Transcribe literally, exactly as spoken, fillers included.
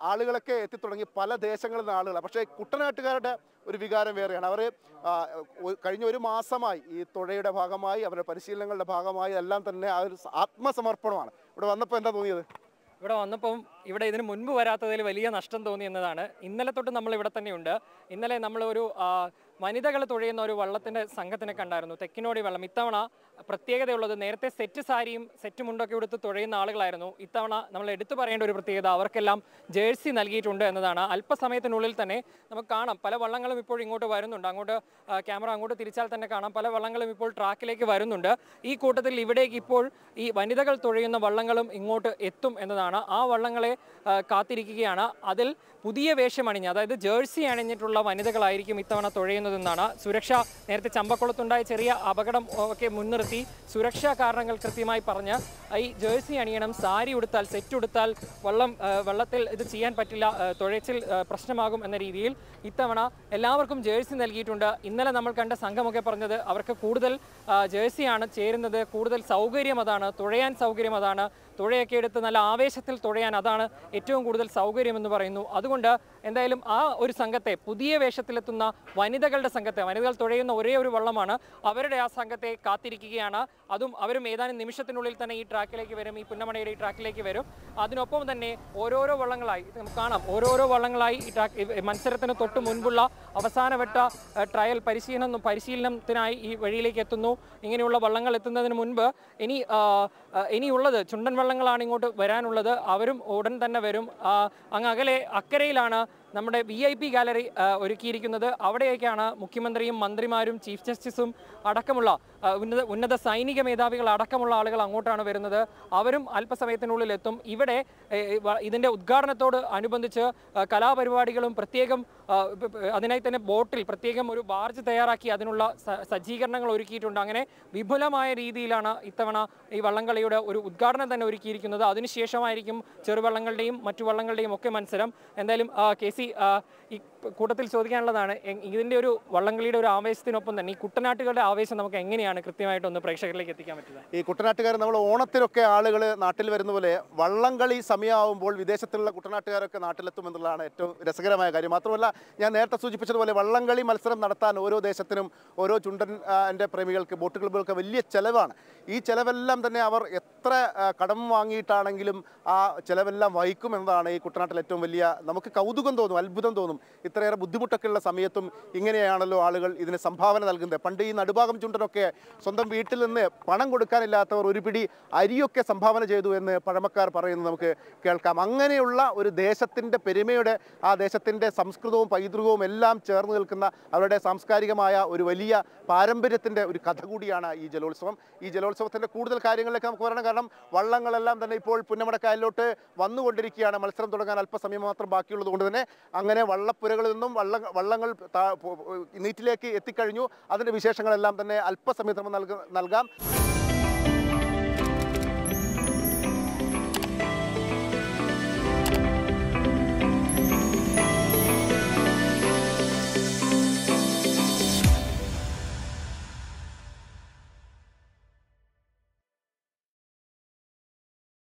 ആളുകളൊക്കെ എത്തിത്തുടങ്ങി, പല ദേശങ്ങളിൽ നിന്ന് ആളുകൾ. പക്ഷേ കുട്ടനാട്ടുകാരുടെ ഒരു വികാരം വേറെയാണ്. അവർ കഴിഞ്ഞ ഒരു മാസമായി ഈ തുഴയുടെ ഭാഗമായി, അവരുടെ പരിശീലനങ്ങളുടെ ഭാഗമായി എല്ലാം തന്നെ ആ ഒരു ആത്മസമർപ്പണമാണ്. ഇവിടെ വന്നപ്പോൾ എന്താ തോന്നിയത്? ഇവിടെ വന്നപ്പം ഇവിടെ ഇതിന് മുൻപ് വരാത്തതിൽ വലിയ നഷ്ടം തോന്നി എന്നതാണ്. ഇന്നലെ തൊട്ട് നമ്മൾ ഇവിടെ തന്നെയുണ്ട്. ഇന്നലെ നമ്മൾ ഒരു വനിതകൾ തുഴയുന്ന ഒരു വള്ളത്തിൻ്റെ സംഘത്തിനെ കണ്ടായിരുന്നു, തെക്കിനോടി വള്ളം. ഇത്തവണ പ്രത്യേകതയുള്ളത്, നേരത്തെ സെറ്റ് സാരിയും സെറ്റ് മുണ്ടൊക്കെ എടുത്ത് തുഴയുന്ന ആളുകളായിരുന്നു. ഇത്തവണ നമ്മൾ എടുത്തു പറയേണ്ട ഒരു പ്രത്യേകത, അവർക്കെല്ലാം ജേഴ്സി നൽകിയിട്ടുണ്ട് എന്നതാണ്. അല്പസമയത്തിനുള്ളിൽ തന്നെ നമുക്ക് കാണാം പല വള്ളങ്ങളും ഇപ്പോൾ ഇങ്ങോട്ട് വരുന്നുണ്ട്. അങ്ങോട്ട് ക്യാമറ അങ്ങോട്ട് തിരിച്ചാൽ തന്നെ കാണാം പല വള്ളങ്ങളും ഇപ്പോൾ ട്രാക്കിലേക്ക് വരുന്നുണ്ട്. ഈ കൂട്ടത്തിൽ ഇവിടേക്ക് ഇപ്പോൾ ഈ വനിതകൾ തുഴയുന്ന വള്ളങ്ങളും ഇങ്ങോട്ട് എത്തും എന്നതാണ്. ആ വള്ളങ്ങളെ കാത്തിരിക്കുകയാണ്. അതിൽ പുതിയ വേഷം അണിഞ്ഞ്, അതായത് ജേഴ്സി അണിഞ്ഞിട്ടുള്ള വനിതകളായിരിക്കും ഇത്തവണ തുഴയുന്നതെന്നാണ്. സുരക്ഷ, നേരത്തെ ചമ്പക്കുളത്തുണ്ടായ ചെറിയ അപകടം ഒക്കെ മുൻനിർത്തി സുരക്ഷാ കാരണങ്ങൾ കൃത്യമായി പറഞ്ഞ് ഈ ജേഴ്സി അണിയണം, സാരി ഉടുത്താൽ, സെറ്റ് ഉടുത്താൽ വള്ളം വെള്ളത്തിൽ ഇത് ചെയ്യാൻ പറ്റില്ല, തുഴച്ചിൽ പ്രശ്നമാകും എന്ന രീതിയിൽ ഇത്തവണ എല്ലാവർക്കും ജേഴ്സി നൽകിയിട്ടുണ്ട്. ഇന്നലെ നമ്മൾ കണ്ട സംഘമൊക്കെ പറഞ്ഞത് അവർക്ക് കൂടുതൽ ജേഴ്സിയാണ് ചേരുന്നത്, കൂടുതൽ സൗകര്യം അതാണ്, തുഴയാൻ സൗകര്യം അതാണ്, തുഴയൊക്കെ എടുത്ത് നല്ല ആവേശത്തിൽ തുഴയാൻ അതാണ് ഏറ്റവും കൂടുതൽ സൗകര്യമെന്ന് പറയുന്നു. അതുകൊണ്ട് എന്തായാലും ആ ഒരു സംഘത്തെ, പുതിയ വേഷത്തിലെത്തുന്ന വനിതകളുടെ സംഘത്തെ, വനിതകൾ തുഴയുന്ന ഒരേ ഒരു വള്ളമാണ്, അവരുടെ ആ സംഘത്തെ കാത്തിരിക്കുകയാണ്. അതും അവരും ഏതാനും നിമിഷത്തിനുള്ളിൽ തന്നെ ഈ ട്രാക്കിലേക്ക് വരും, ഈ പുന്നമടയുടെ ഈ ട്രാക്കിലേക്ക് വരും. അതിനൊപ്പം തന്നെ ഓരോരോ വള്ളങ്ങളായി നമുക്ക് കാണാം, ഓരോരോ വള്ളങ്ങളായി ഈ ട്രാക്ക് മത്സരത്തിന് തൊട്ട് മുൻപുള്ള അവസാനവട്ട ട്രയൽ പരിശീലനം പരിശീലനത്തിനായി ഈ വഴിയിലേക്ക് എത്തുന്നു. ഇങ്ങനെയുള്ള വള്ളങ്ങൾ എത്തുന്നതിന് മുൻപ് ഇനി ഇനിയുള്ളത് ചുണ്ടൻ വള്ളങ്ങളാണ് ഇങ്ങോട്ട് വരാനുള്ളത്. അവരും ഉടൻ തന്നെ വരും. അങ്ങ് അകലെ അക്കരയിലാണ് നമ്മുടെ വി ഐ പി ഗാലറി ഒരുക്കിയിരിക്കുന്നത്. അവിടേക്കാണ് മുഖ്യമന്ത്രിയും മന്ത്രിമാരും ചീഫ് ജസ്റ്റിസും അടക്കമുള്ള ഉന്നത ഉന്നത സൈനിക മേധാവികൾ അടക്കമുള്ള ആളുകൾ അങ്ങോട്ടാണ് വരുന്നത്. അവരും അല്പസമയത്തിനുള്ളിൽ എത്തും. ഇവിടെ ഇതിൻ്റെ ഉദ്ഘാടനത്തോട് അനുബന്ധിച്ച് കലാപരിപാടികളും പ്രത്യേകം അതിനായി തന്നെ ബോട്ടിൽ പ്രത്യേകം ഒരു ബാർജ് തയ്യാറാക്കി അതിനുള്ള സജ്ജീകരണങ്ങൾ ഒരുക്കിയിട്ടുണ്ട്. അങ്ങനെ വിപുലമായ രീതിയിലാണ് ഇത്തവണ ഈ വള്ളംകളിയുടെ ഒരു ഉദ്ഘാടനം തന്നെ ഒരുക്കിയിരിക്കുന്നത്. അതിനുശേഷമായിരിക്കും ചെറുവള്ളങ്ങളുടെയും മറ്റു വള്ളങ്ങളുടെയും ഒക്കെ മത്സരം. എന്തായാലും കെ സി ഈ കൂട്ടത്തിൽ ചോദിക്കാനുള്ളതാണ്, ഇതിൻ്റെ ഒരു വള്ളംകളിയുടെ ഒരു ആവേശത്തിനൊപ്പം തന്നെ ഈ കുട്ടനാട്ടുകളുടെ ആവേശം നമുക്ക് എങ്ങനെയാണ് കൃത്യമായിട്ടൊന്ന് പ്രേക്ഷകരിലേക്ക് എത്തിക്കാൻ പറ്റുന്നത്? ഈ കുട്ടനാട്ടുകാർ, നമ്മൾ ഓണത്തിനൊക്കെ ആളുകൾ നാട്ടിൽ വരുന്ന പോലെ വള്ളംകളി സമയമാകുമ്പോൾ വിദേശത്തുള്ള കുട്ടനാട്ടുകാരൊക്കെ നാട്ടിലെത്തുമെന്നുള്ളതാണ് ഏറ്റവും രസകരമായ കാര്യം. മാത്രമല്ല, ഞാൻ നേരത്തെ സൂചിപ്പിച്ചതുപോലെ വള്ളംകളി മത്സരം നടത്താൻ ഓരോ ദേശത്തിനും ഓരോ ചുണ്ടൻ എൻ്റെ പ്രേമികൾക്ക്, ബോട്ട് ക്ലബ്ബുകൾക്ക് വലിയ ചിലവാണ്. ഈ ചിലവെല്ലാം തന്നെ അവർ എത്ര കടം വാങ്ങിയിട്ടാണെങ്കിലും ആ ചിലവെല്ലാം വഹിക്കും എന്നതാണ് ഈ കുട്ടനാട്ടിൽ ഏറ്റവും വലിയ നമുക്ക് കൗതുകം തോന്നും, അത്ഭുതം തോന്നും. ഇത്രയേറെ ബുദ്ധിമുട്ടൊക്കെ ഉള്ള സമയത്തും ഇങ്ങനെയാണല്ലോ ആളുകൾ ഇതിന് സംഭാവന നൽകുന്നത്. പണ്ട് ഈ നടുഭാഗം ചുണ്ടനൊക്കെ സ്വന്തം വീട്ടിൽ നിന്ന് പണം കൊടുക്കാനില്ലാത്തവർ ഒരു പിടി അരിയൊക്കെ സംഭാവന ചെയ്തു എന്ന് പഴമക്കാർ പറയുന്നത് നമുക്ക് കേൾക്കാം. അങ്ങനെയുള്ള ഒരു ദേശത്തിൻ്റെ പെരുമയുടെ, ആ ദേശത്തിൻ്റെ സംസ്കൃതവും പൈതൃകവും എല്ലാം ചേർന്ന് നിൽക്കുന്ന അവരുടെ സാംസ്കാരികമായ ഒരു വലിയ പാരമ്പര്യത്തിൻ്റെ ഒരു കഥ കൂടിയാണ് ഈ ജലോത്സവം. ഈ ജലോത്സവത്തിൻ്റെ കൂടുതൽ കാര്യങ്ങളിലേക്ക് നമുക്ക് വരണം. കാരണം വള്ളങ്ങളെല്ലാം തന്നെ ഇപ്പോൾ പുന്നമടക്കായലിലോട്ട് വന്നുകൊണ്ടിരിക്കുകയാണ്. മത്സരം തുടങ്ങാൻ അല്പസമയം മാത്രം ബാക്കിയുള്ളത് കൊണ്ട് തന്നെ അങ്ങനെ വള്ളപ്പുരകളിൽ നിന്നും വള്ള വള്ളങ്ങൾ നീറ്റിലേക്ക് എത്തിക്കഴിഞ്ഞു. അതിൻ്റെ വിശേഷങ്ങളെല്ലാം തന്നെ അല്പസമയത്ത് നമ്മൾ നൽകാം.